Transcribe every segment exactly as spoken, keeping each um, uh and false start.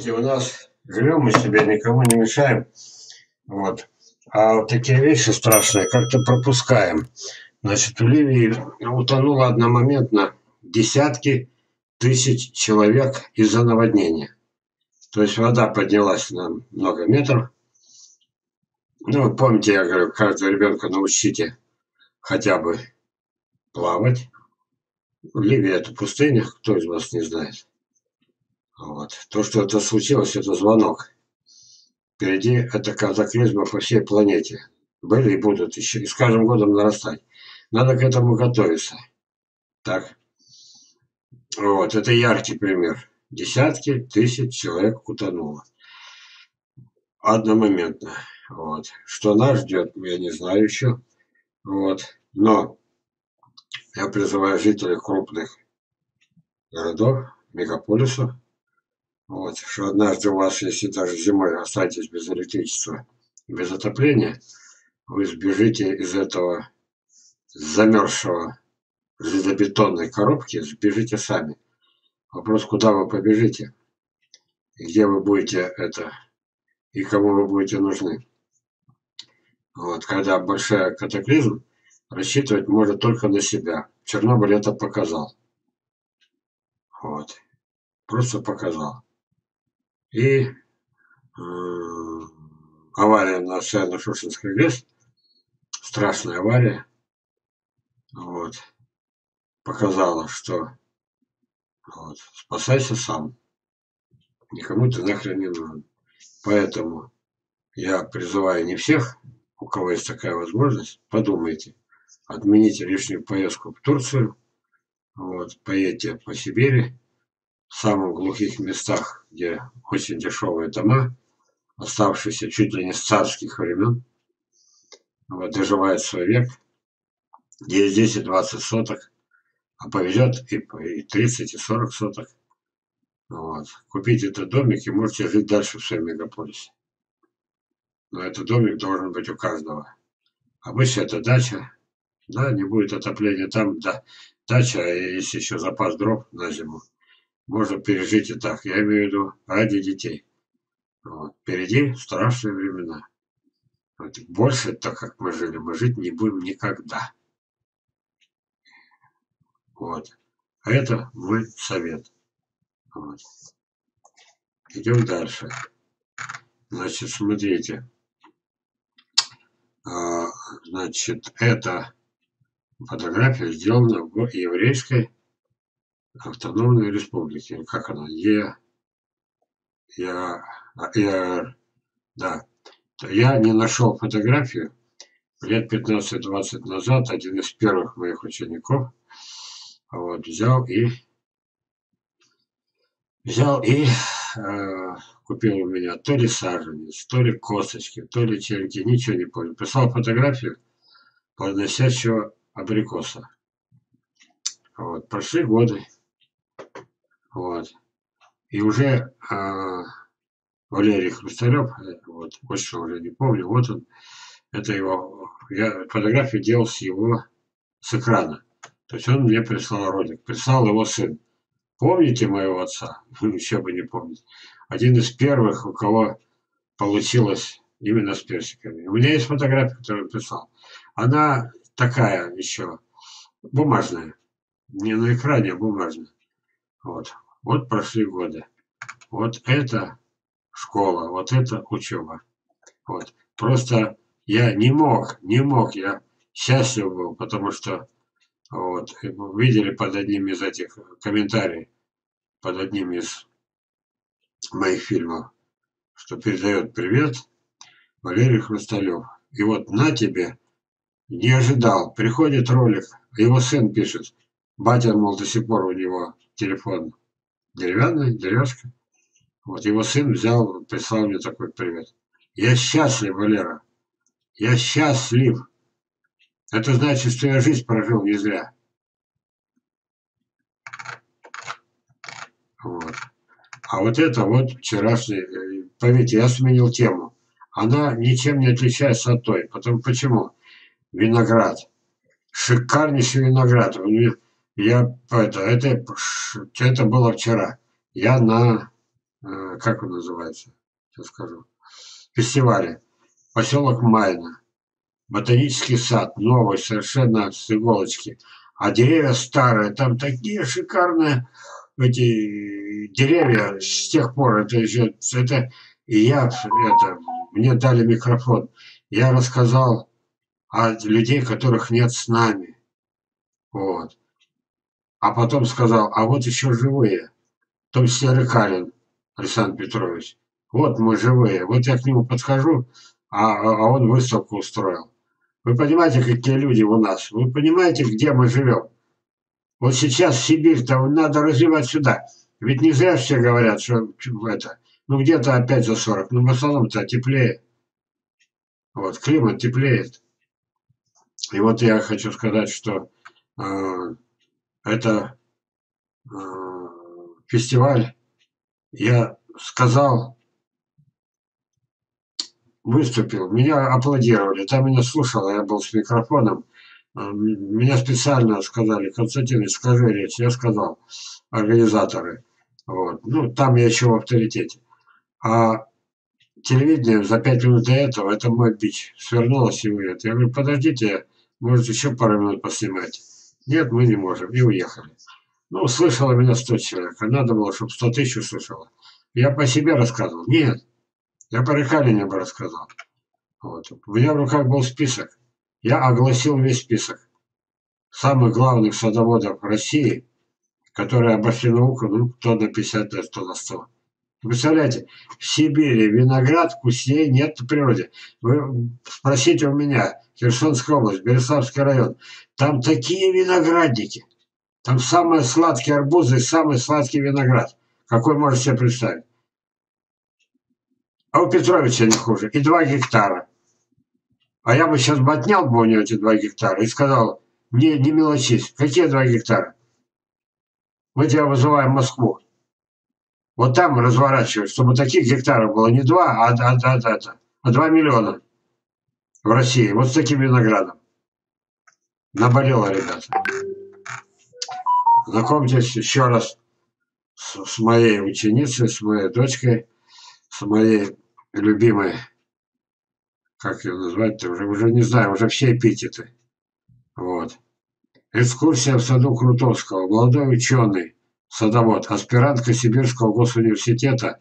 Знаете, у нас живем мы себе, никому не мешаем. Вот. А вот такие вещи страшные как-то пропускаем. Значит, в Ливии утонуло одномоментно десятки тысяч человек из-за наводнения. То есть вода поднялась на много метров. Ну, вы помните, я говорю, каждого ребенка научите хотя бы плавать. Ливия – это пустыня, кто из вас не знает. Вот. То, что это случилось, это звонок. Впереди это катаклизмы по всей планете. Были и будут еще, и с каждым годом нарастать. Надо к этому готовиться. Так. Вот, это яркий пример. Десятки тысяч человек утонуло. Одномоментно. Вот. Что нас ждет, я не знаю еще. Вот. Но я призываю жителей крупных городов, мегаполисов, вот, что однажды у вас, если даже зимой останетесь без электричества, без отопления, вы сбежите из этого замерзшего железобетонной коробки, сбежите сами. Вопрос, куда вы побежите, и где вы будете это, и кому вы будете нужны. Вот, когда большой катаклизм, рассчитывать может только на себя. Чернобыль это показал. Вот. Просто показал. И э, авария на Северно-Шушенской ГЭС, страшная авария, вот, показала, что вот, спасайся сам. Никому ты нахрен не нужен. Поэтому я призываю не всех, у кого есть такая возможность, подумайте, отмените лишнюю поездку в Турцию, вот, поедьте по Сибири, в самых глухих местах, где очень дешевые дома, оставшиеся чуть ли не с царских времен, вот, доживает свой век, где есть десять-двадцать соток, а повезет и, и тридцать, и сорок соток. Вот. Купите этот домик и можете жить дальше в своем мегаполисе. Но этот домик должен быть у каждого. Обычно это дача. Да, не будет отопления там, да, дача, а есть еще запас дров на зиму. Можно пережить и так. Я имею в виду ради детей. Вот. Впереди страшные времена. Вот. Больше, так как мы жили, мы жить не будем никогда. Вот. А это мой совет. Вот. Идем дальше. Значит, смотрите. А, значит, эта фотография сделана в еврейской автономной республике. Как она? Е... Я... Я... Да. Я не нашел фотографию. Лет пятнадцать-двадцать назад один из первых моих учеников вот, взял и взял и э, купил у меня то ли саженец, то ли косточки, то ли черенки, ничего не помню. Прислал фотографию плодоносящего абрикоса. Вот, прошли годы. Вот. И уже э, Валерий Хрусталев, вот, больше уже не помню, вот он, это его, я фотографию делал с его, с экрана. То есть он мне прислал ролик, прислал его сын. Помните моего отца? Еще бы не помнить. Один из первых, у кого получилось именно с персиками. У меня есть фотография, которую он прислал. Она такая еще, бумажная. Не на экране, а бумажная. Вот. Вот прошли годы. Вот это школа, вот это учеба. Вот. Просто я не мог, не мог, я счастлив был, потому что вот, видели под одним из этих комментариев, под одним из моих фильмов, что передает привет Валерий Хрусталев. И вот на тебе, не ожидал, приходит ролик, его сын пишет, батя, мол, до сих пор у него телефон деревянный, деревяшка. Вот его сын взял, прислал мне такой привет. Я счастлив, Валера. Я счастлив. Это значит, что я жизнь прожил не зря. Вот. А вот это вот вчерашний, поверьте, я сменил тему. Она ничем не отличается от той. Потом почему? Виноград. Шикарнейший виноград. Я это, это, это было вчера. Я на э, как он называется, сейчас скажу, фестивале. Поселок Майна. Ботанический сад, новый, совершенно с иголочки. А деревья старые, там такие шикарные эти деревья с тех пор. Это еще, это, и я, это, мне дали микрофон. Я рассказал о людей, которых нет с нами. Вот. А потом сказал, а вот еще живые. В том числе Рыкалин Александр Петрович. Вот мы живые. Вот я к нему подхожу, а, а он выставку устроил. Вы понимаете, какие люди у нас? Вы понимаете, где мы живем? Вот сейчас Сибирь-то надо развивать сюда. Ведь не зря все говорят, что это, ну где-то опять за сорок, но в основном-то теплее. Вот, климат теплеет. И вот я хочу сказать, что э, это э, фестиваль, я сказал, выступил, меня аплодировали, там меня слушало, я был с микрофоном. Меня специально сказали, Константин, скажи речь. Я сказал, организаторы. Вот. Ну, там я еще в авторитете. А телевидение за пять минут до этого, это мой бич, свернулось и уедет. Я говорю, подождите, может еще пару минут поснимать. Нет, мы не можем. И уехали. Ну, слышало меня сто человек. А надо было, чтобы сто тысяч услышало. Я по себе рассказывал. Нет, я по Рыкалине бы рассказал. Вот. У меня в руках был список. Я огласил весь список самых главных садоводов России, которые обошли науку, ну, кто на пятьдесят лет, кто на сто. Представляете, в Сибири виноград вкуснее нет в природе. Вы спросите у меня, Херсонская область, Береславский район, там такие виноградники, там самые сладкие арбузы и самый сладкий виноград, какой можете себе представить. А у Петровича не хуже, и два гектара. А я бы сейчас бы отнял бы у него эти два гектара и сказал, не, не мелочись, какие два гектара? Мы тебя вызываем в Москву. Вот там разворачивать, чтобы таких гектаров было не два, а, а, а, а, а два миллиона в России. Вот с таким виноградом. Наболело, ребята. Знакомьтесь еще раз с, с моей ученицей, с моей дочкой, с моей любимой, как ее назвать-то, уже, уже не знаю, уже все эпитеты. Вот. Экскурсия в саду Крутовского. Молодой ученый, садовод, аспирантка Сибирского госуниверситета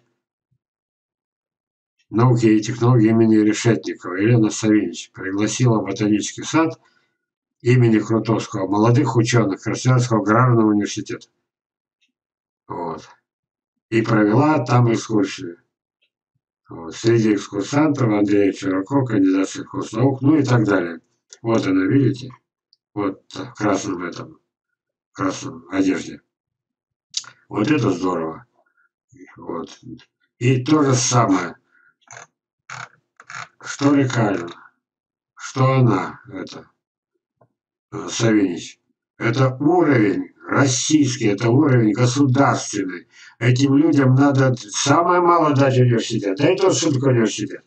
науки и технологий имени Решетникова Елена Савинич пригласила в ботанический сад имени Крутовского молодых ученых Красноярского аграрного университета. Вот. И провела там экскурсию. Вот. Среди экскурсантов Андрей Чураков, кандидат сельхознаук, ну и так далее. Вот она, видите? Вот в красном этом, в красном одежде. Вот это здорово. Вот. И то же самое. Что Рыкалин, что она, это, Савинич. Это уровень российский, это уровень государственный. Этим людям надо самое мало дать университет. Да и то, что такое университет.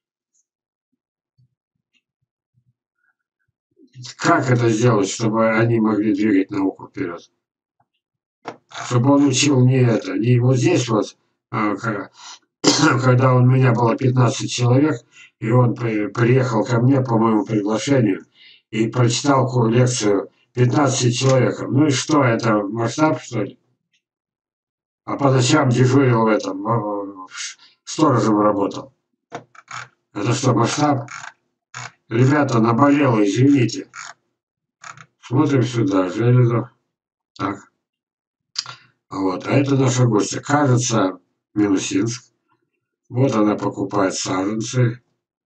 Как это сделать, чтобы они могли двигать науку вперед? Чтобы он учил не это, не вот здесь вот, когда у меня было пятнадцать человек, и он приехал ко мне по моему приглашению и прочитал лекцию пятнадцати человекам. Ну и что, это масштаб, что ли? А по ночам дежурил в этом, сторожем работал. Это что, масштаб? Ребята, наболело, извините. Смотрим сюда, Железов. Так. Вот, а это наша гостья. Кажется, Минусинск. Вот она покупает саженцы.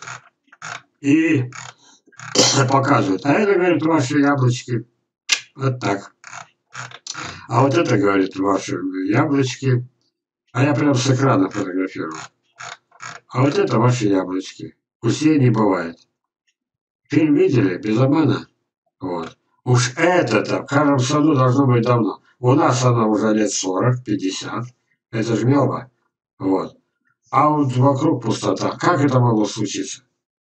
И показывает. А это, говорит, ваши яблочки. Вот так. А вот это, говорит, ваши яблочки. А я прям с экрана фотографирую. А вот это ваши яблочки. Вкуснее не бывает. Фильм видели? Без обмана? Вот. Уж это-то в каждом саду должно быть давно. У нас она уже лет сорок-пятьдесят. Это ж мелко. Вот. А вот вокруг пустота. Как это могло случиться?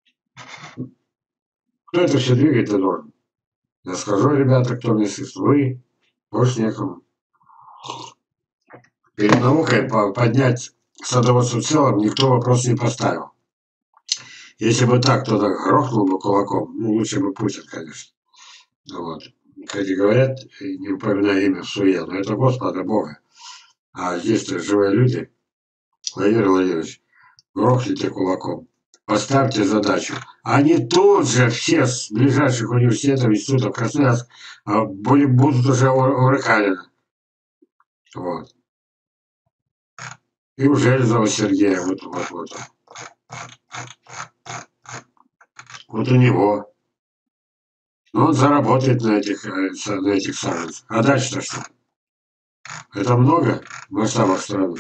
Кто это все двигает-то должен? Я скажу, ребята, кто мне слышит. Вы, больше некому. Перед наукой поднять садоводству в целом никто вопрос не поставил. Если бы так кто-то грохнул бы кулаком, ну лучше бы Путин, конечно. Вот. Как и говорят, не упоминая имя в суе, но это Господа Бога. А здесь-то живые люди. Владимир Владимирович, грохните кулаком. Поставьте задачу. Они тут же все с ближайших университетов, институтов Красноярск будут уже урыкалены. Вот. И у Железова Сергея вот, вот, вот. Вот у него. Но он заработает на этих, на этих саженцах. А дальше-то что? Это много в масштабах страны?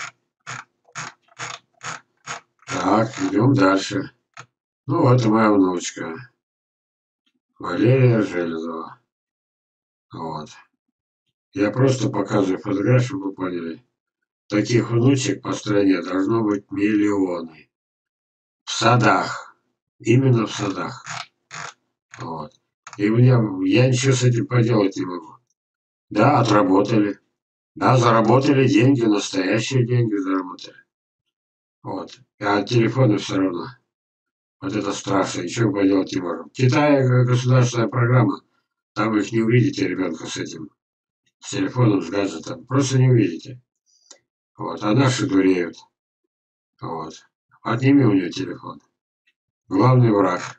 Так, идем дальше. Ну вот и моя внучка. Валерия Железова. Вот. Я просто показываю фотографию, чтобы вы поняли. Таких внучек по стране должно быть миллионы. В садах. Именно в садах. Вот. И у меня, я ничего с этим поделать не могу. Да, отработали. Да, заработали деньги, настоящие деньги заработали. Вот. А от телефона все равно. Вот это страшно, ничего поделать не можем. В Китае государственная программа. Там вы их не увидите, ребенка с этим. С телефоном, с гаджетом. Просто не увидите. Вот. А наши дуреют. Вот. Отними у нее телефон. Главный враг.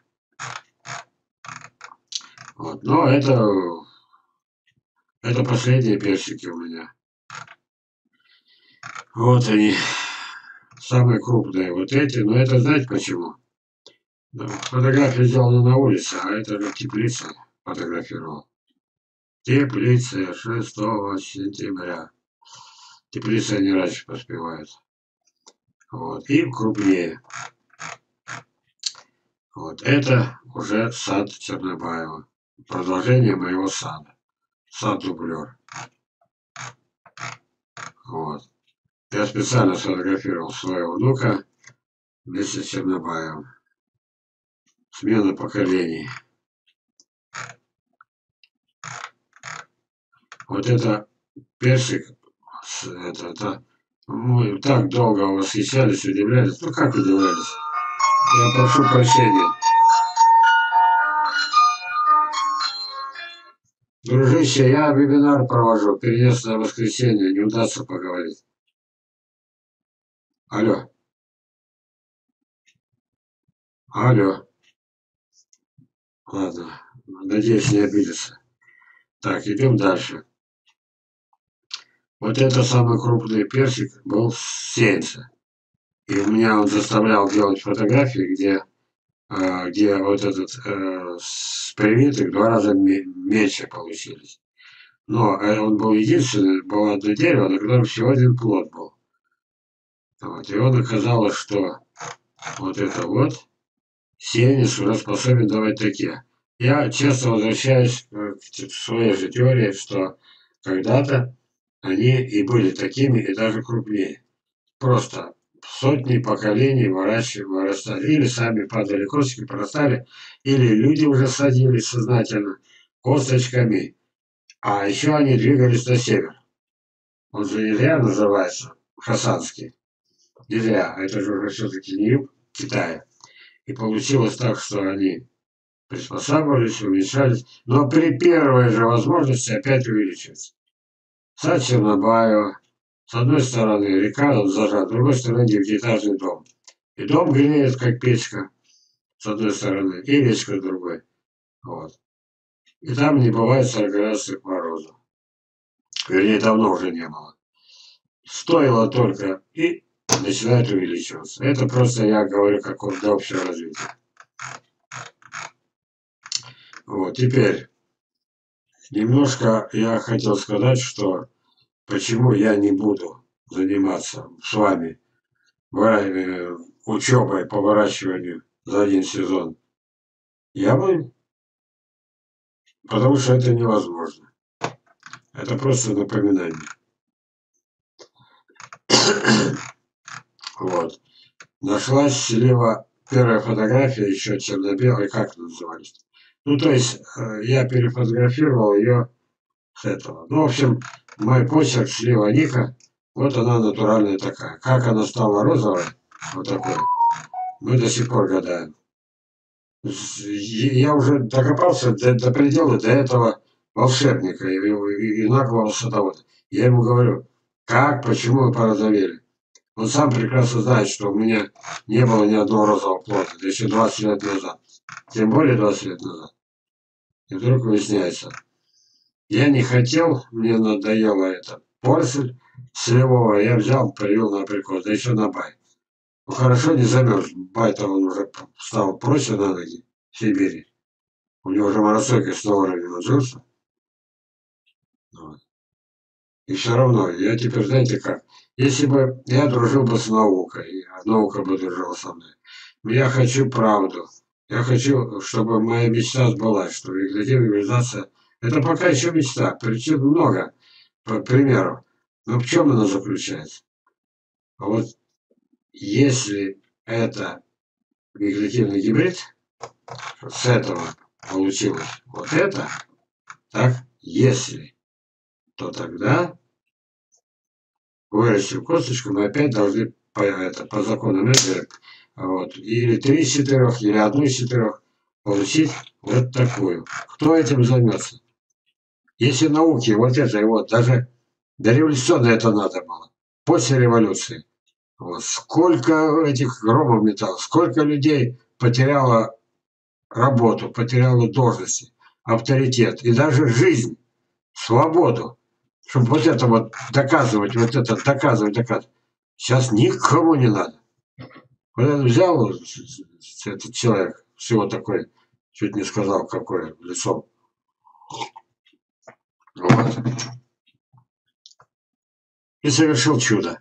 Вот. Но это, это последние персики у меня. Вот они. Самые крупные вот эти. Но это знаете почему? Фотография сделана на улице, а это же теплица фотографировал. Теплица шестого сентября. Теплица не раньше поспевает. Вот. И крупнее. Вот. Это уже сад Чернобаева. Продолжение моего сада. Сад-дублер. Вот. Я специально сфотографировал своего внука вместе с Чернобаевым. Смена поколений. Вот это персик. Это, это, мы так долго восхищались, удивлялись. Ну как удивлялись? Я прошу прощения. Дружище, я вебинар провожу. Перенес на воскресенье. Не удастся поговорить. Алло. Алло. Ладно. Надеюсь, не обидится. Так, идем дальше. Вот это самый крупный персик был сеянца. И у меня он заставлял делать фотографии, где, э, где вот этот э, с привитых два раза меньше получились. Но э, он был единственный, было одно дерево, на котором всего один плод был. Вот, и он оказалось, что вот это вот сеянец уже способен давать такие. Я часто возвращаюсь к своей же теории, что когда-то они и были такими, и даже крупнее. Просто сотни поколений вырастали. Или сами падали косточки, прорастали, или люди уже садились сознательно косточками. А еще они двигались на север. Он же не зря называется Хасанский. Не зря. Это же уже все-таки не юг Китая. И получилось так, что они приспосабливались, уменьшались, но при первой же возможности опять увеличиваются. Сад Чернобаева. С одной стороны река зажата, с другой стороны девятиэтажный дом. И дом греет, как печка, с одной стороны, и речка с другой. Вот. И там не бывает сорок градусов мороза. Вернее, давно уже не было. Стоило только, и начинает увеличиваться. Это просто я говорю как для общего развития. Вот, теперь немножко я хотел сказать, что почему я не буду заниматься с вами учебой по выращиванию за один сезон. Я бы, потому что это невозможно. Это просто напоминание. Вот. Нашлась слева первая фотография, еще черно-белая, как это назывались. Ну, то есть, я перефотографировал ее с этого. Ну, в общем, мой почерк слева Ника, Вот она натуральная такая. Как она стала розовой, вот такой, мы до сих пор гадаем. Я уже докопался до, до предела, до этого волшебника и, и, и наглого садовода. Я ему говорю, как, почему вы порозовели? Он сам прекрасно знает, что у меня не было ни одного розового плода, да еще двадцать лет назад. Тем более двадцать лет назад. И вдруг выясняется, я не хотел, мне надоело это. Поросль сливого я взял, привел на абрикос, да еще на бай. Ну хорошо, не замерз. Бай-то он уже стал проще на ноги в Сибири. У него уже морозойкость на уровне научился. Вот. И все равно, я теперь, знаете как, если бы я дружил бы с наукой, а наука бы дружила со мной, но я хочу правду. Я хочу, чтобы моя мечта сбылась, что вегетативная вегетация, это пока еще мечта, причин много, по примеру. Но в чем она заключается? А вот если это вегетативный гибрид, с этого получилось вот это, так, если, то тогда вырастив косточку, мы опять должны по, это, по закону Менделя, вот, или три из четырех, или одну из четырех получить вот такую. Кто этим займется? Если науки вот это вот, даже дореволюционно это надо было, после революции, вот, сколько этих громов металлов, сколько людей потеряло работу, потеряло должности, авторитет и даже жизнь, свободу, чтобы вот это вот доказывать, вот это доказывать, доказывать. Сейчас никому не надо. Вот это взял этот человек, всего такой, чуть не сказал, какое лицо. Вот. И совершил чудо.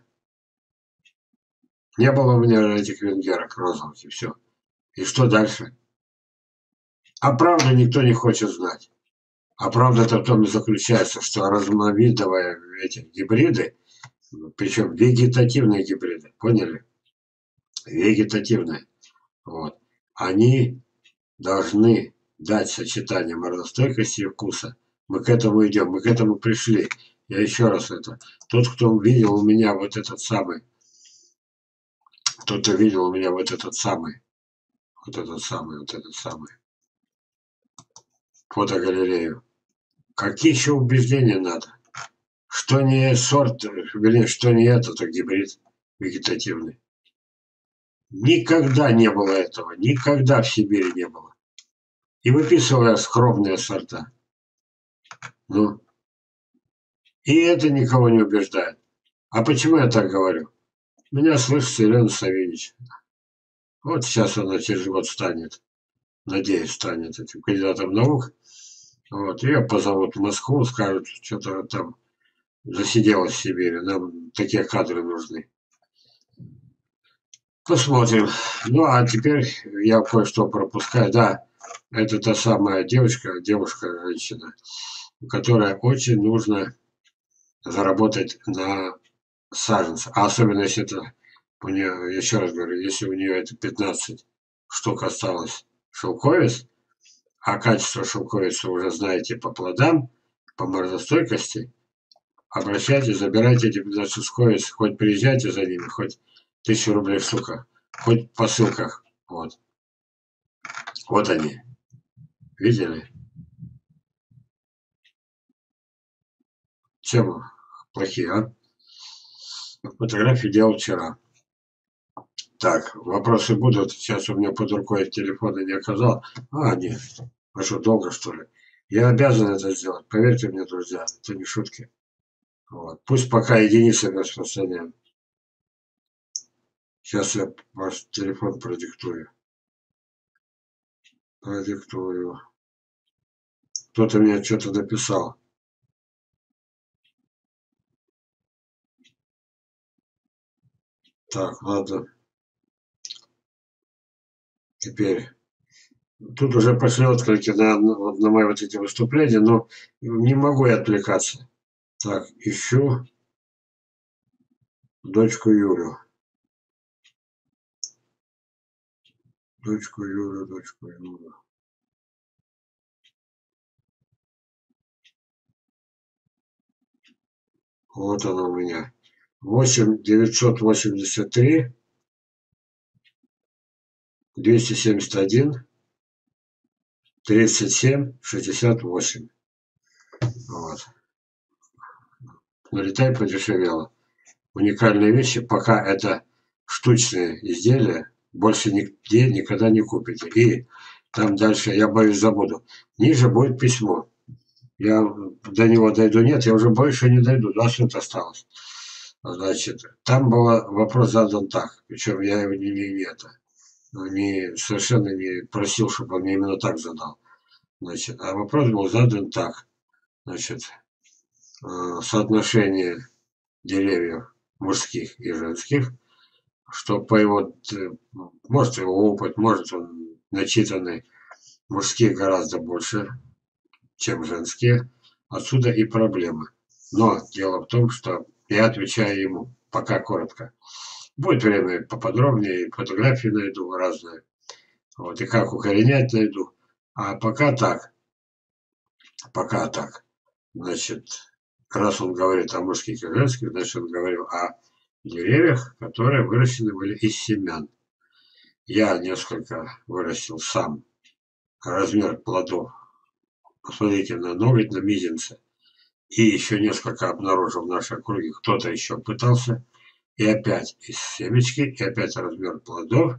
Не было у меня этих венгерок розовых, и все. И что дальше? А правду никто не хочет знать. А правда-то в том и заключается, что разновидовые эти гибриды, причем вегетативные гибриды, поняли? Вегетативные. Вот. Они должны дать сочетание морозостойкости и вкуса. Мы к этому идем, мы к этому пришли. Я еще раз это. Тот, кто видел у меня вот этот самый, кто-то видел у меня вот этот самый, вот этот самый, вот этот самый фотогалерею. Какие еще убеждения надо? Что не сорт, вернее, что не этот, а гибрид вегетативный. Никогда не было этого, никогда в Сибири не было. И выписывая скромные сорта. Ну, и это никого не убеждает. А почему я так говорю? Меня слышит Елена Савельич. Вот сейчас она через год станет, надеюсь, станет этим кандидатом наук. Вот, ее позовут в Москву, скажут, что-то там засиделась в Сибири, нам такие кадры нужны. Посмотрим. Ну, а теперь я кое-что пропускаю. Да, это та самая девочка, девушка, женщина, которая очень нужно заработать на саженцы. А особенно если это у нее, еще раз говорю, если у нее это пятнадцать штук осталось шелковиц, а качество шелковицы уже знаете по плодам, по морозостойкости, обращайтесь, забирайте эти пятнадцать шелковиц, хоть приезжайте за ними, хоть тысячу рублей в штука, хоть по ссылках. Вот. Вот они. Видели? Чем плохие, а? Фотографии делал вчера. Так, вопросы будут. Сейчас у меня под рукой телефона не оказал. А, нет. А что, долго, что ли? Я обязан это сделать. Поверьте мне, друзья, это не шутки. Вот. Пусть пока единицы распространяем. Сейчас я ваш телефон продиктую. Продиктую. Кто-то мне что-то написал. Так, ладно. Теперь. Тут уже пошли отклики на, на мои вот эти выступления, но не могу я отвлекаться. Так, ищу дочку Юлю. Дочку Юлю, дочку Юлю. Вот она у меня. восемь девятьсот восемьдесят три двести семьдесят один тридцать семь шестьдесят восемь. Вот. Налетай подешевело. Уникальные вещи, пока это штучные изделия, больше нигде никогда не купите. И там дальше, я боюсь, забуду. Ниже будет письмо. Я до него дойду, нет, я уже больше не дойду, двадцать минут осталось. Значит, там был вопрос задан так, причем я его не, не, не это, не, совершенно не просил, чтобы он мне именно так задал. Значит, а вопрос был задан так, значит, э, соотношение деревьев мужских и женских, что по его, может его опыт, может он начитанный, мужских гораздо больше, чем женские, отсюда и проблемы. Но дело в том, что я отвечаю ему, пока коротко. Будет время поподробнее, фотографии найду разные, вот, и как укоренять найду. А пока так, пока так. Значит, раз он говорит о мужских и женских, значит, он говорил о деревьях, которые выращены были из семян. Я несколько вырастил сам. Размер плодов, посмотрите, на ноготь, на мизинце. И еще несколько обнаружил в нашей округе. Кто-то еще пытался. И опять из семечки, и опять размер плодов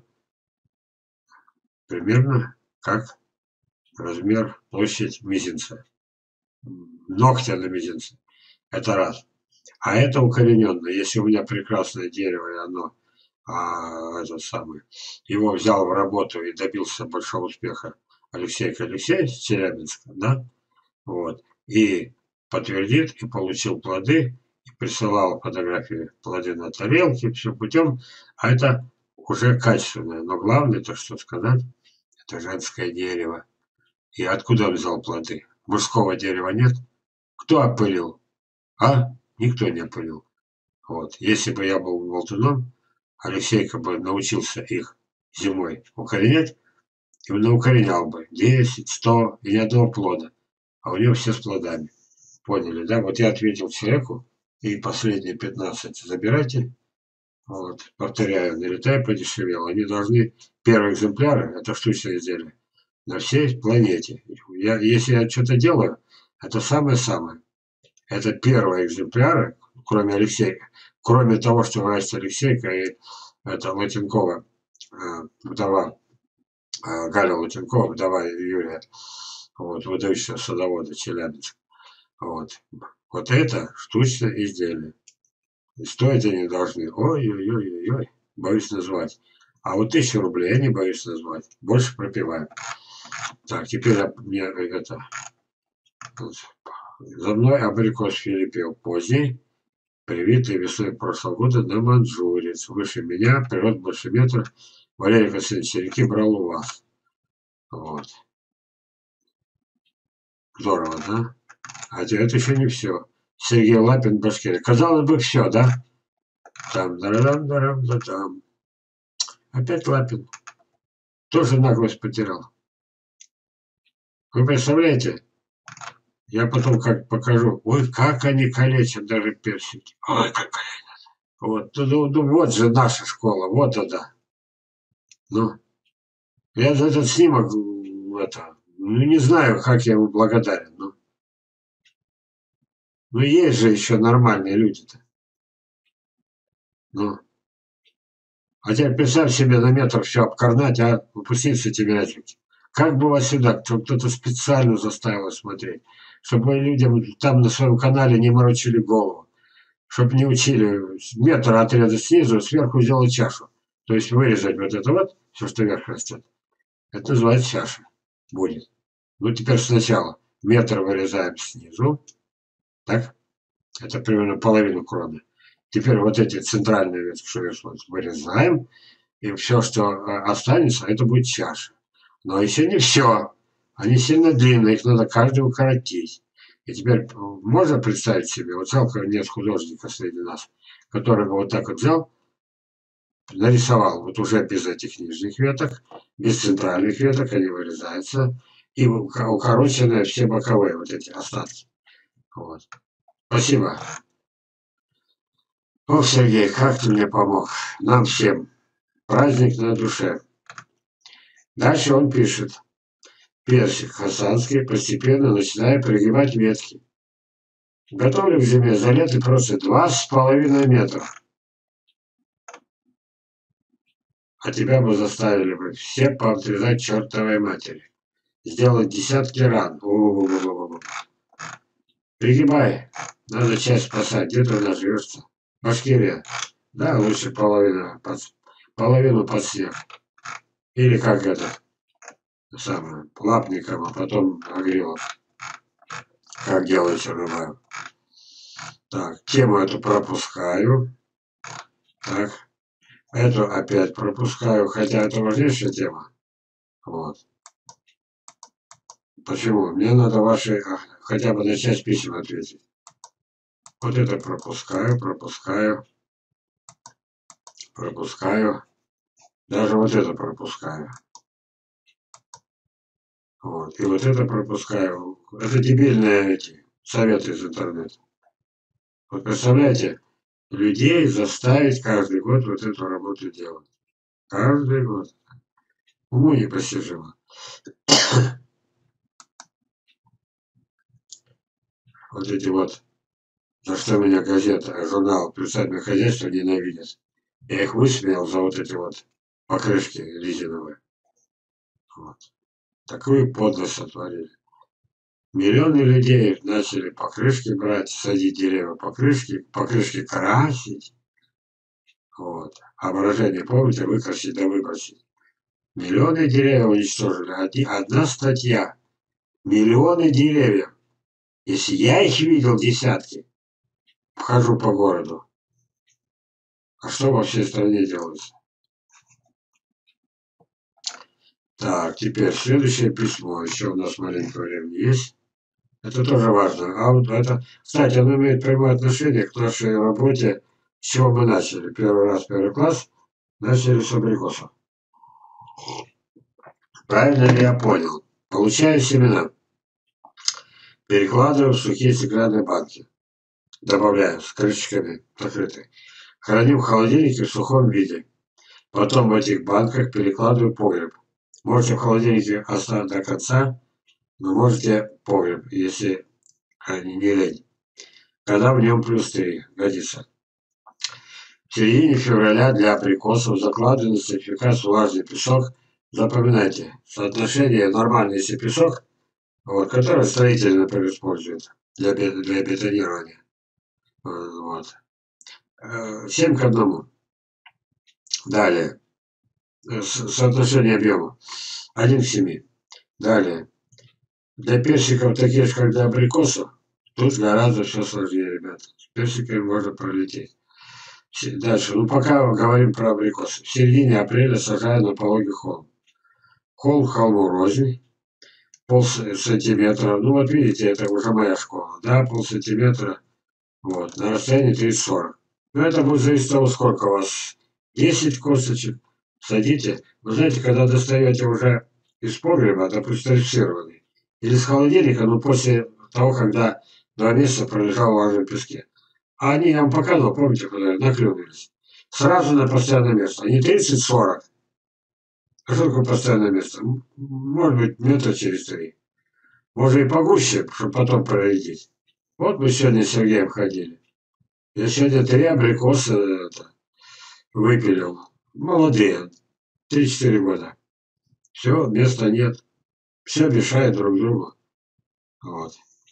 примерно как размер, площадь мизинца. Ногтя на мизинце. Это раз. А это укорененное. Если у меня прекрасное дерево, и оно, а, это самое, его взял в работу и добился большого успеха Алексей Алексеевич из Челябинска, да, вот, и подтвердит, и получил плоды, и присылал фотографии плоды на тарелке, все путем, а это уже качественное. Но главное, то что сказать, это женское дерево. И откуда он взял плоды? Мужского дерева нет. Кто опылил? А? Никто не опылил. Вот. Если бы я был болтуном, Алексейка бы научился их зимой укоренять, и он укоренял бы десять, сто и ни одного плода. А у него все с плодами. Поняли, да? Вот я ответил человеку, и последние пятнадцать забирайте. Вот. Повторяю, налетай подешевело. Они должны, первые экземпляры, это штучное изделие, на всей планете. Я, если я что-то делаю, это самое-самое. Это первые экземпляры, кроме Алексея, кроме того, что вырастет Алексейка и это Латенкова, вдова, Галя Латенкова, вдова Юрия, вот, выдающегося садовода Челябинска. Вот. Вот это штучное изделие. И стоить они должны, ой-ой-ой-ой, боюсь назвать. А вот тысячу рублей я не боюсь назвать. Больше пропиваю. Так, теперь мне это... За мной абрикос филиппил поздний, привитый весной прошлого года на Манчжурец. Выше меня, прирост больше метра. Валерий Васильевич реки брал у вас. Вот. Здорово, да? А это еще не все. Сергей Лапин, Башкирия. Казалось бы, все, да? Там, дарам, дарам, да там. Опять Лапин. Тоже наглость потерял. Вы представляете? Я потом как покажу. Ой, как они калечат даже персики. Ой, как калечат. Вот, ну, ну, вот же наша школа. Вот это. Ну, я за этот снимок, это, ну, не знаю, как я ему благодарен. Ну, ну есть же еще нормальные люди-то. Ну. А теперь представь себе на метр все обкорнать, а выпустить с этими этики. Как было сюда, кто-то специально заставил смотреть, чтобы людям там на своем канале не морочили голову, чтобы не учили метр отрезать снизу, сверху сделать чашу. То есть вырезать вот это вот, все, что вверх растет. Это называется чаша. Будет. Ну теперь сначала метр вырезаем снизу. Так? Это примерно половину кроны. Теперь вот эти центральные ветки, что вырезаем. И все, что останется, это будет чаша. Но еще не все. Они сильно длинные, их надо каждый укоротить. И теперь можно представить себе, вот жалко нет художника среди нас, который бы вот так вот взял, нарисовал, вот уже без этих нижних веток, без центральных веток, они вырезаются, и укороченные все боковые вот эти остатки. Вот. Спасибо. Ох, Сергей, как ты мне помог. Нам всем. Праздник на душе. Дальше он пишет. Персик хасанский постепенно начинает пригибать ветки. Готовлю к зиме за лето просто два с половиной метра. А тебя бы заставили бы все поотрезать чертовой матери. Сделать десятки ран. У-у-у-у-у-у. Пригибай. Надо часть спасать. Где ты наживешься? Башкирия. Да, лучше половину под, половину под снег. Или как это? Самое, лапником, а потом Агрилов. Как делать Чернобаев. Так, тему эту пропускаю. Так, эту опять пропускаю, хотя это важнейшая тема. Вот. Почему? Мне надо ваши хотя бы на часть писем ответить. Вот это пропускаю, пропускаю, пропускаю. Даже вот это пропускаю. Вот. И вот это пропускаю. Это дебильные эти советы из интернета. Вот представляете, людей заставить каждый год вот эту работу делать. Каждый год. Уму непостижимо. Вот эти вот, за что меня газета, журнал «Приусадебное хозяйство» ненавидят. Я их высмеял за вот эти вот покрышки резиновые. Вот. Такую подлость сотворили. Миллионы людей начали покрышки брать, садить деревья покрышки, покрышки красить. Вот. А выражение, помните, выкрасить да выбросить. Миллионы деревьев уничтожили. Одна статья. Миллионы деревьев. Если я их видел десятки, хожу по городу. А что во всей стране делается? Так, теперь следующее письмо. Еще у нас маленькое времени есть. Это тоже важно. А вот это, кстати, оно имеет прямое отношение к нашей работе, с чего мы начали. Первый раз, первый класс, начали с абрикосов. Правильно ли я понял? Получаю семена, перекладываю в сухие стеклянные банки, добавляю с крышечками закрытые, храню в холодильнике в сухом виде. Потом в этих банках перекладываю в погреб. Можете в холодильнике оставить до конца, но можете погреб, если не лень. Когда в нем плюс три, годится. В середине февраля для абрикосов закладываю на сертификат влажный песок. Запоминайте, соотношение нормальный, если песок, вот, который строители, например, используют для, для бетонирования. Вот. семь к одному. Далее. Соотношение объема. один к семи. Далее. Для персиков, такие же, как для абрикосов, тут гораздо все сложнее, ребята. С персиками можно пролететь. Дальше. Ну, пока говорим про абрикосы. В середине апреля сажаю на пологий холм. Холм холму рознь. Пол сантиметра. Ну, вот видите, это уже моя школа. Да, пол сантиметра. Вот. На расстоянии тридцать-сорок. Но это будет зависеть от того, сколько у вас. десять косточек. Садите. Вы знаете, когда достаете уже из погреба, допустим, тарифицированный, или с холодильника, ну, после того, когда два месяца пролежал в влажном песке. А они, я вам показывал, помните, когда наклюнулись. Сразу на постоянное место. Не тридцать-сорок. А что такое постоянное место? Может быть, метра через три. Может и погуще, чтобы потом проредить. Вот мы сегодня с Сергеем ходили. Я сегодня три абрикоса это, выпилил. Молодые. три-четыре года. Все, места нет. Все мешает друг другу. Вот.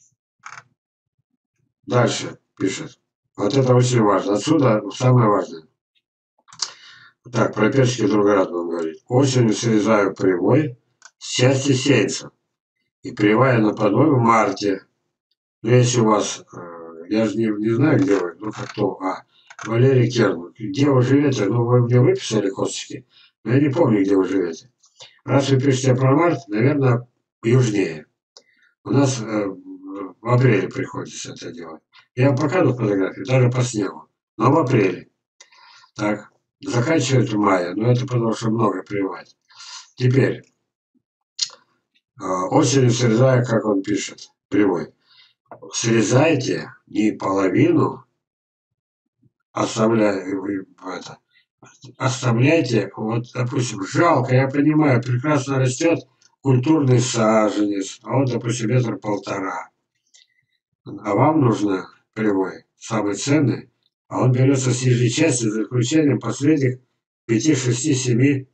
Дальше пишет. Вот это очень важно. Отсюда самое важное. Так, про персики в другой раз будем говорить. Осенью срезаю привой с части сеянцев. И привая на подвой в марте. Ну, если у вас, э, я же не, не знаю, где вы, ну, как то, а, Валерий Керн, где вы живете, ну, вы мне выписали косточки, но я не помню, где вы живете. Раз вы пишете про март, наверное, южнее. У нас э, в апреле приходится это делать. Я вам показываю фотографии, даже по снегу, но в апреле. Так, заканчивать в мае, но это потому что много прививать. Теперь, э, осенью срезаю, как он пишет, привой. Срезайте не половину, оставляю, вы это, оставляйте, вот, допустим, жалко, я понимаю, прекрасно растет культурный саженец, а он, допустим, метр полтора. А вам нужно прямой, самый ценный, а он берется с нижней части за исключением последних пяти, шести, семи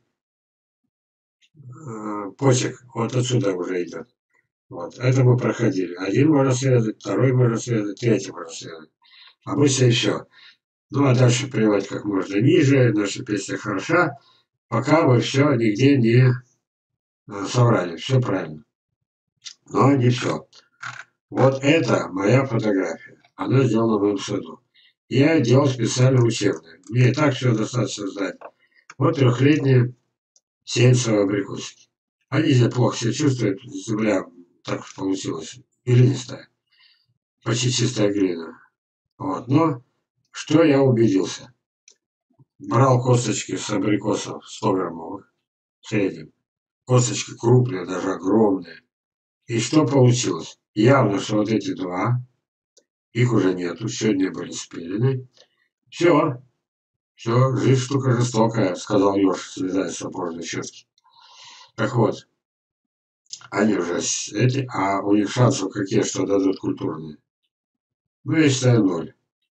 э, почек. Вот отсюда уже идет. Вот. Это мы проходили. Один можно срезать, второй можно срезать, третий можно срезать. Обычно еще. Ну а дальше приводить как можно ниже. Наша песня хороша, пока вы все нигде не соврали. Все правильно. Но не все. Вот это моя фотография. Она сделана в моем саду. Я делал специально учебные. Мне и так все достаточно знать. Вот трехлетние сеянцевые абрикосы. Они неплохо себя чувствуют. Земля так получилось. Глинистая. Почти чистая глина. Вот. Но что я убедился? Брал косточки с абрикосов сто граммовых. В среднем. Косточки крупные, даже огромные. И что получилось? Явно, что вот эти два, их уже нету, сегодня были спилены. Все, все, жизнь штука жестокая, сказал Ёж, слезая с сапожной щетки. Так вот, они уже эти, а у них шансов какие, что дадут культурные? Ну, я считаю, ноль.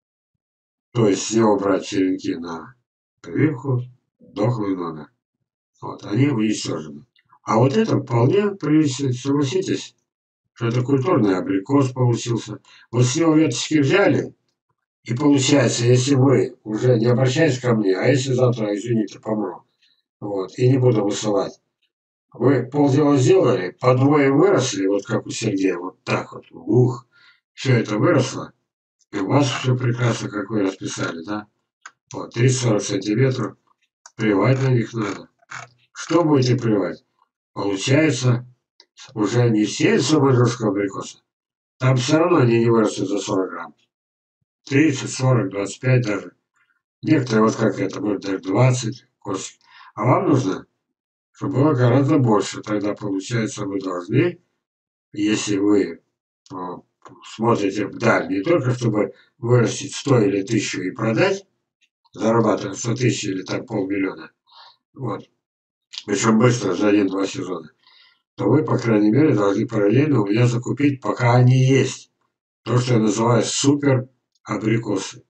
То есть с него брать черенки на прививку, дохлый номер. Вот, они уничтожены. А вот это вполне прилично, согласитесь, что это культурный абрикос получился. Вот с него веточки взяли, и получается, если вы уже не обращаетесь ко мне, а если завтра, извините, помру, вот, и не буду высылать, вы полдела сделали, по двое выросли, вот как у Сергея, вот так вот, ух, все это выросло, и у вас все прекрасно, как вы расписали, да? Вот, тридцать-сорок сантиметров, плевать на них надо. Что будете плевать? Получается, уже не сеется выжженского абрикоса, там все равно они не вырастут за сорок грамм. тридцать, сорок, двадцать пять даже. Некоторые вот как это, может даже двадцать косточек. А вам нужно, чтобы было гораздо больше. Тогда получается вы должны, если вы о, смотрите вдаль, не только чтобы вырастить сто или тысячу и продать, зарабатывать сто тысяч или там полмиллиона, вот, причем быстро, за один-два сезона, то вы, по крайней мере, должны параллельно у меня закупить, пока они есть. То, что я называю супер абрикосы.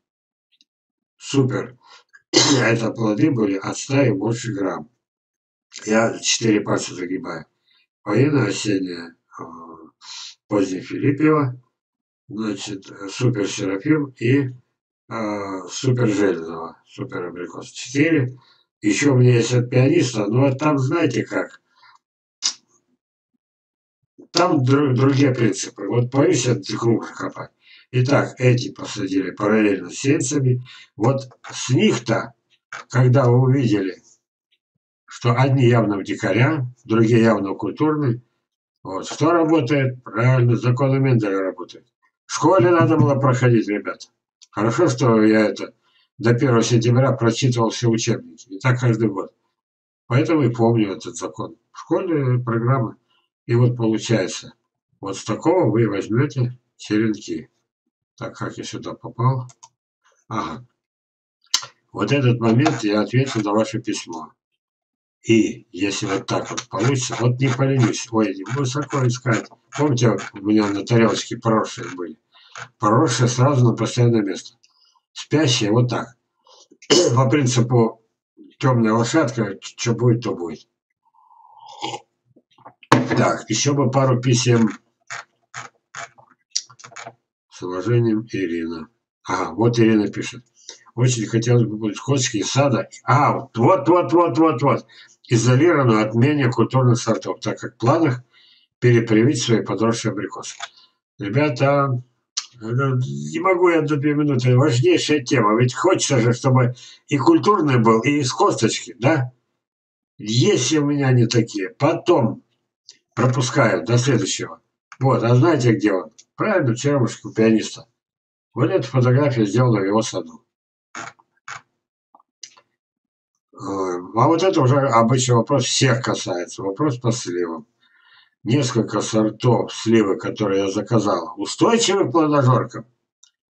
Супер. Это плоды были от ста и больше грамм. Я четыре пальца загибаю. Военная осенняя, поздняя Филиппева, значит, супер Серафим и э, супер Железного, супер абрикос. Четыре. Еще у меня есть от пианиста, но там знаете как. Там друг, другие принципы. Вот боюсь я глубже копать. Итак, эти посадили параллельно с сеянцами. Вот с них-то, когда вы увидели, что одни явно в дикаря, другие явно в культурный, вот, что работает? Правильно, законы Менделя работает. В школе надо было проходить, ребята. Хорошо, что я это до первого сентября прочитывал все учебники. И так каждый год. Поэтому и помню этот закон. В школе программа. И вот получается, вот с такого вы возьмете черенки. Так, как я сюда попал? Ага. Вот этот момент я ответил на ваше письмо. И если вот так вот получится, вот не поленюсь, ой, высоко искать. Помните, у меня на тарелочке проросшие были? Проросшие сразу на постоянное место. Спящие вот так. По принципу темная лошадка, что будет, то будет. Так, еще бы пару писем с уважением, Ирина. Ага, вот Ирина пишет. Очень хотелось бы быть косточки из сада. А, вот, вот, вот, вот, вот, вот. Изолированную от менее культурных сортов, так как в планах перепривить свои подросшие абрикосы. Ребята, не могу я до две минуты. Важнейшая тема. Ведь хочется же, чтобы и культурный был, и из косточки, да? Если у меня не такие. Потом пропускаю до следующего. Вот, а знаете, где он? Правильно, черемушка у пианиста. Вот эта фотография сделана в его саду. А вот это уже обычный вопрос всех касается. Вопрос по сливам. Несколько сортов сливы, которые я заказал, устойчивы к плодожоркам.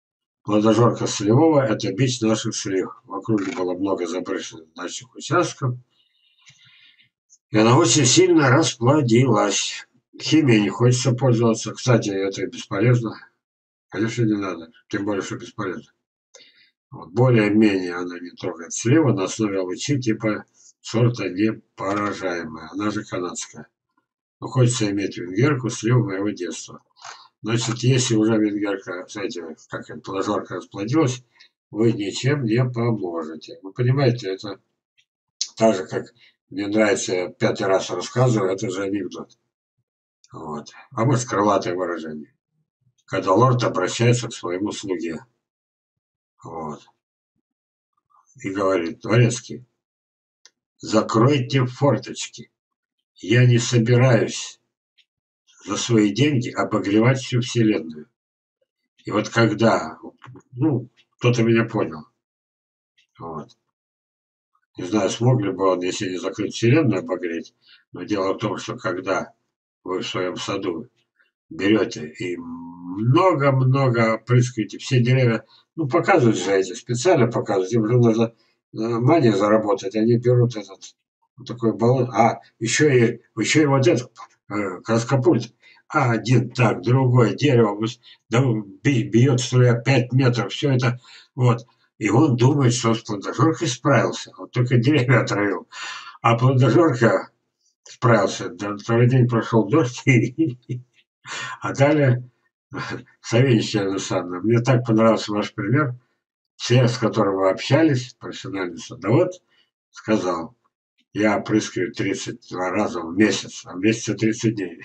Плодожорка сливовая – это бич наших слив. В округе было много заброшенных дачных участков, и она очень сильно расплодилась. Химией не хочется пользоваться. Кстати, это бесполезно. Конечно, не надо. Тем более, что бесполезно. Вот. Более-менее она не трогает сливу на основе алычи типа сорта непоражаемая. Она же канадская. Но хочется иметь венгерку, сливу моего детства. Значит, если уже венгерка, знаете, как это, плодожорка расплодилась, вы ничем не поможете. Вы понимаете, это так же, как мне нравится, я пятый раз рассказываю, это же анекдот. Вот. А может, крылатое выражение. Когда лорд обращается к своему слуге. Вот. И говорит: дворецкий, закройте форточки. Я не собираюсь за свои деньги обогревать всю вселенную. И вот когда, ну, кто-то меня понял. Вот. Не знаю, смог ли бы он, если не закрыть вселенную, обогреть. Но дело в том, что когда вы в своем саду берете и много-много опрыскиваете все деревья, ну, показывают же эти, специально показывают, им же нужно э, мания заработать, они берут этот вот такой баллон, а еще и, еще и вот этот э, краскопульт, а один так, другое дерево, да, бьет струя пять метров, все это, вот, и он думает, что с плодожоркой справился, вот только деревья отравил, а плодожорка справился, да, второй день прошел дождь, и а далее, Савинична Александровна, мне так понравился ваш пример. Человек, с которым вы общались, профессиональный садовод, сказал: я опрыскиваю тридцать два раза в месяц, а в месяце тридцать дней.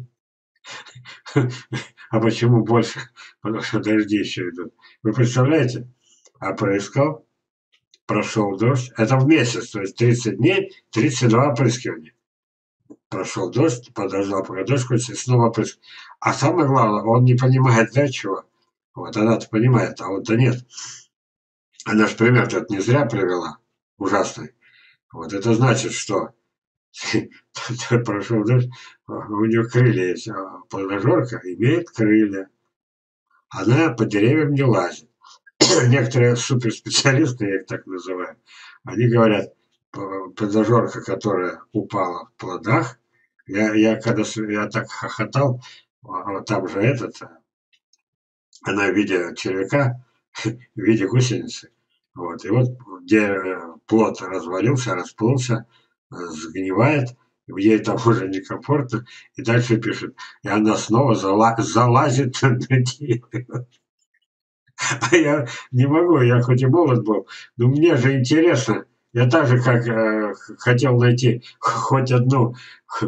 А почему больше? Потому что дожди еще идут. Вы представляете? Опрыскал, прошел дождь. Это в месяц, то есть тридцать дней, тридцать два опрыскивания. Прошел дождь, подождал, пока дождь кончится, и снова опрыскал. А самое главное, он не понимает, для чего. Вот она-то понимает, а он-то нет. Она же пример этот не зря привела. Ужасный. Вот это значит, что прошел дождь, у нее крылья есть. А плодожорка имеет крылья. Она по деревьям не лазит. Некоторые суперспециалисты, я их так называю, они говорят, плодожорка, которая упала в плодах, я, я когда я так хохотал, а там же этот, она в виде червяка, в виде гусеницы. Вот. И вот где плод развалился, расплылся, сгнивает, ей там уже некомфортно, и дальше пишет, и она снова зала залазит на дерево. А я не могу, я хоть и молод был, но мне же интересно. Я так же, как э, хотел найти хоть одну,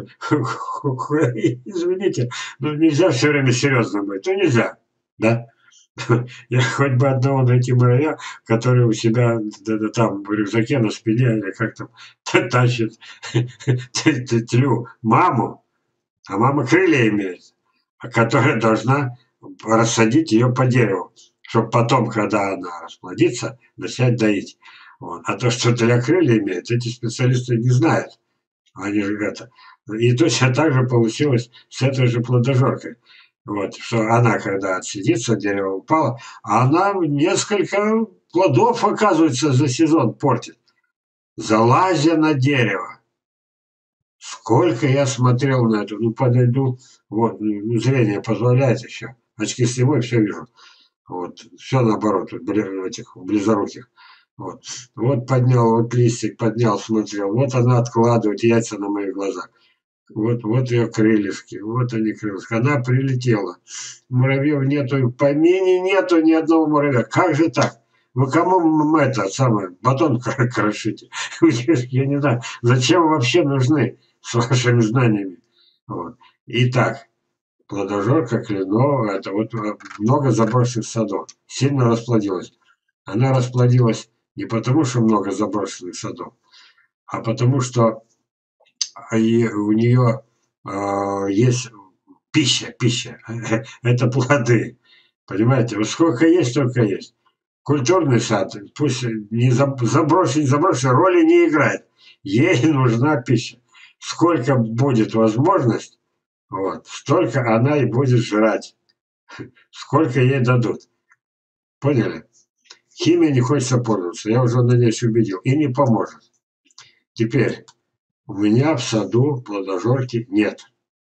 извините, ну нельзя все время серьезно быть, ну нельзя, да? Я хоть бы одного найти муравья, который у себя да, да, там в рюкзаке на спине или как там тащит тлю маму, а мама крылья имеет, которая должна рассадить ее по дереву, чтобы потом, когда она расплодится, начать доить. Вот. А то, что тля крылья имеет, эти специалисты не знают. Они же это. И точно так же получилось с этой же плодожоркой. Вот, что она, когда отсидится, дерево упало, а она несколько плодов, оказывается, за сезон портит, залазя на дерево. Сколько я смотрел на это, ну подойду, вот, ну, зрение позволяет еще, очки сниму и все вижу. Вот, все наоборот, этих близоруких. Вот. Вот поднял, вот листик поднял, смотрел, вот она откладывает яйца на моих глазах. Вот, вот ее крылышки, вот они крылышки. Она прилетела. Муравьев нету, в помине нету ни одного муравья. Как же так? Вы кому это самое, батон крошите? Я не знаю, зачем вы вообще нужны с вашими знаниями? Вот. Итак, плодожорка кленовая, это вот много заброшенных садов. Сильно расплодилась. Она расплодилась не потому, что много заброшенных садов, а потому что и у нее э, есть пища, пища. Это плоды. Понимаете, вот сколько есть, столько есть. Культурный сад, пусть не заброшен, не заброшен, роли не играет. Ей нужна пища. Сколько будет возможность, вот, столько она и будет жрать. Сколько ей дадут. Поняли? Химия не хочется пользоваться. Я уже, надеюсь, убедил. И не поможет. Теперь, у меня в саду плодожорки нет.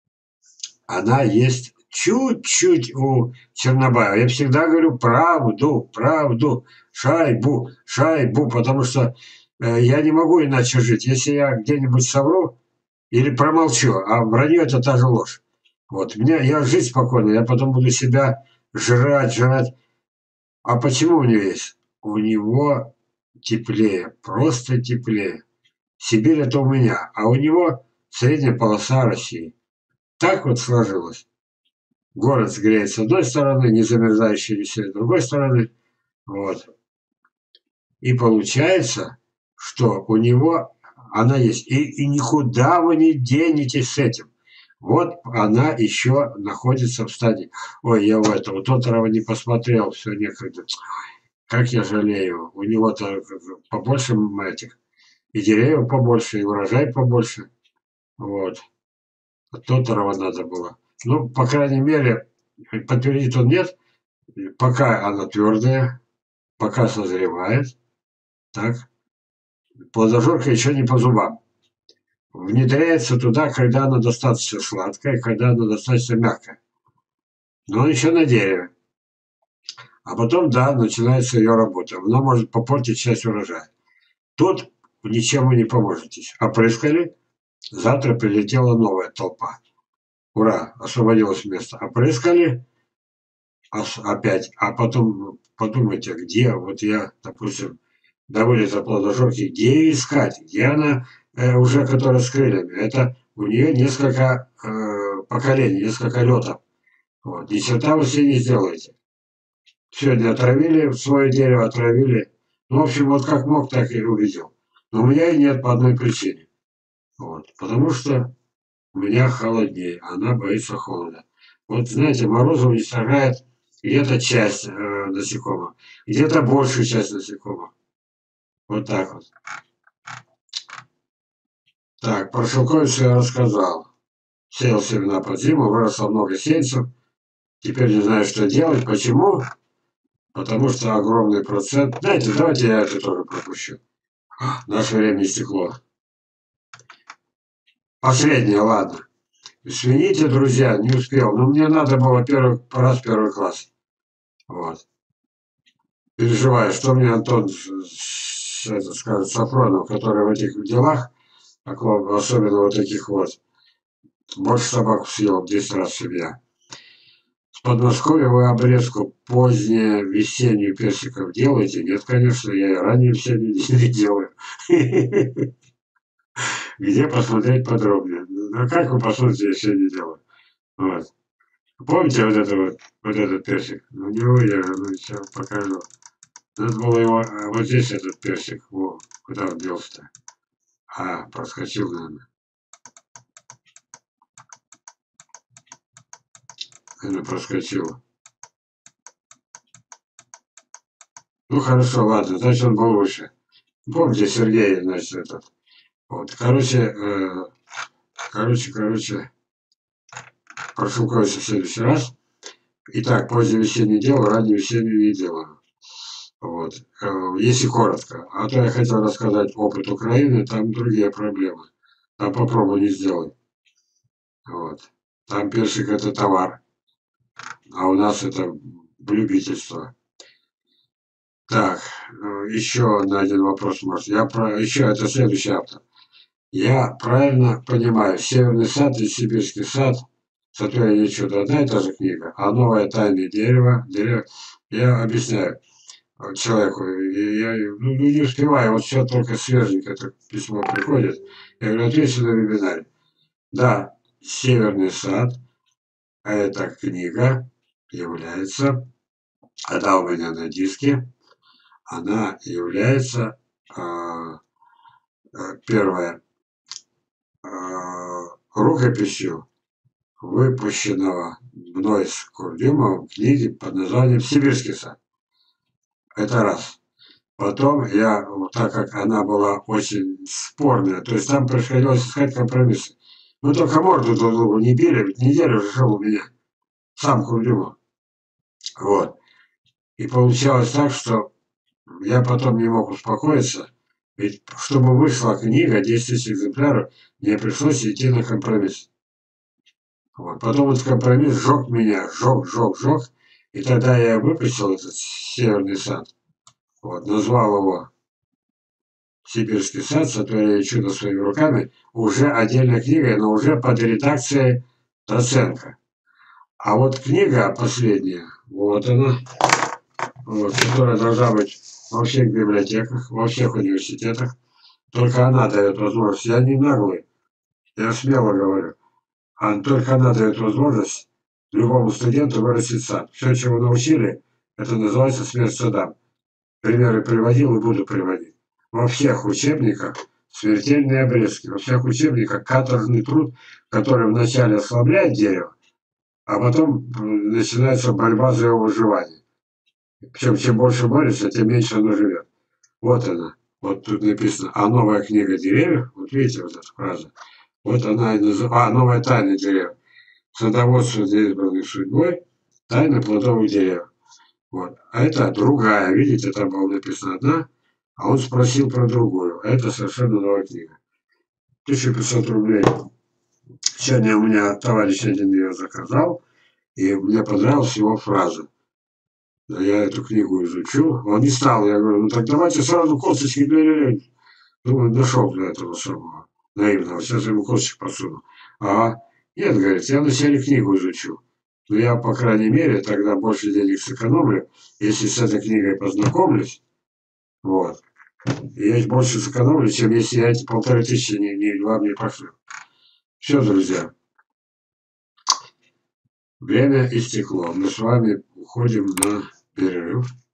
Она есть чуть-чуть у Чернобаева. Я всегда говорю правду, правду, шайбу, шайбу, потому что э, я не могу иначе жить. Если я где-нибудь совру или промолчу, а вранье это та же ложь. Вот, меня, я жить спокойно, я потом буду себя жрать, жрать. А почему у него есть? У него теплее, просто теплее. Сибирь это у меня, а у него средняя полоса России. Так вот сложилось. Город сгреет с одной стороны, не замерзающий веселье с другой стороны. Вот. И получается, что у него она есть. И, и никуда вы не денетесь с этим. Вот она еще находится в стадии. Ой, я у этого Тоторова не посмотрел, все некогда. Как я жалею. У него-то побольше этих. И деревьев побольше, и урожай побольше. Вот. А Тоторова надо было. Ну, по крайней мере, подтвердит он нет, пока она твердая, пока созревает, так, плодожорка еще не по зубам. Внедряется туда, когда она достаточно сладкая, когда она достаточно мягкая. Но он еще на дереве. А потом, да, начинается ее работа. Она может попортить часть урожая. Тут ничем вы не поможете. Опрыскали, завтра прилетела новая толпа. Ура, освободилось место. Опрыскали, опять. А потом подумайте, где, вот я, допустим, до вылета плодожорки, где ее искать, где она э, уже, которая с крыльями. Это у нее несколько э, поколений, несколько летов. Вот. Ни черта вы себе не сделаете. Сегодня отравили, свое дерево отравили. Ну, в общем, вот как мог, так и увидел. Но у меня и нет по одной причине. Вот. Потому что у меня холоднее, она боится холода. Вот, знаете, морозы уничтожает где-то часть э, насекомых, где-то большую часть насекомых. Вот так вот. Так, про шелковицу я рассказал. Сеял семена под зиму, выросло много сеянцев. Теперь не знаю, что делать. Почему? Потому что огромный процент... Знаете, давайте я это тоже пропущу. Наше время истекло. Последнее, ладно. Извините, друзья, не успел. Но мне надо было первый раз первый класс. Вот. Переживаю, что мне Антон, это, скажет, Сафронов, который в этих делах, особенно вот таких вот, больше собак съел в десять раз, чем я. С Подмосковья вы обрезку позднее весеннюю персиков делаете? Нет, конечно, я и ранее весеннюю не делаю. Где посмотреть подробнее? Ну как вы посмотрите, если я не делаю? Вот. Помните вот это вот, вот этот персик? Ну не выдержу, ну сейчас покажу. Надо было его, вот здесь этот персик, во, куда он делся-то? А, проскочил, наверное. Наверное, проскочил. Ну хорошо, ладно, значит он был выше. Помните, Сергей, значит, этот. Вот, короче, э, короче, короче, про шелковицу в следующий раз. Итак, позднее весеннее дело, раннее весеннее не делаю. Вот. Э, если коротко. А то я хотел рассказать опыт Украины, там другие проблемы. Там попробуй не сделай. Вот. Там персик это товар, а у нас это любительство. Так, еще на один вопрос, может. Я про... Еще это следующий автор. Я правильно понимаю, Северный сад и Сибирский сад, «Сотворение чуда» одна и та же книга, а новое «Тайное дерево», дерево, я объясняю человеку, я ну, не успеваю, вот все только свеженько это письмо приходит, я говорю, отвечу на вебинаре. Да, «Северный сад», эта книга является, она у меня на диске, она является, э, первое, э, рукописью выпущенного мной с Курдюмовым книги под названием «Сибирский сад». Это раз. Потом я, так как она была очень спорная, то есть там приходилось искать компромиссы. Ну только морду друг другу не били, ведь неделю жил у меня сам Курдюмов. Вот. И получалось так, что я потом не мог успокоиться. Ведь чтобы вышла книга, десять тысяч экземпляров, мне пришлось идти на компромисс. Вот. Потом этот компромисс сжег меня, сжег, сжег, сжег. И тогда я выпустил этот «Северный сад». Вот, назвал его «Сибирский сад. Сотворение чуда своими руками». Уже отдельной книгой, но уже под редакцией Троценко. А вот книга последняя, вот она, вот, которая должна быть во всех библиотеках, во всех университетах. Только она дает возможность. Я не наглый, я смело говорю. А только она дает возможность любому студенту вырастить сад. Все, чего научили, это называется смерть садам. Примеры приводил и буду приводить. Во всех учебниках смертельные обрезки, во всех учебниках каторжный труд, который вначале ослабляет дерево, а потом начинается борьба за его выживание. Причем чем больше борется, тем меньше оно живет. Вот она. Вот тут написано «А новая книга деревьев». Вот видите вот эту фразу. Вот она и называется. А, новая тайна деревьев. Садоводство для избранных судьбой. Тайна плодовых деревьев. Вот. А это другая. Видите, там было написано одна, а он спросил про другую. А это совершенно новая книга. тысяча пятьсот рублей. Сегодня у меня товарищ один ее заказал, и мне понравилась его фраза. Я эту книгу изучу. Он не стал. Я говорю, ну так давайте сразу косточки для. Думаю, нашел для этого самого наивного. Сейчас ему косточек подсуну. Ага. Нет, говорит, я вначале книгу изучу. Но я, по крайней мере, тогда больше денег сэкономлю, если с этой книгой познакомлюсь. Вот. И я больше сэкономлю, чем если я эти полторы тысячи не, не, вам не пошлю. Все, друзья. Время истекло. Мы с вами уходим на перерыв.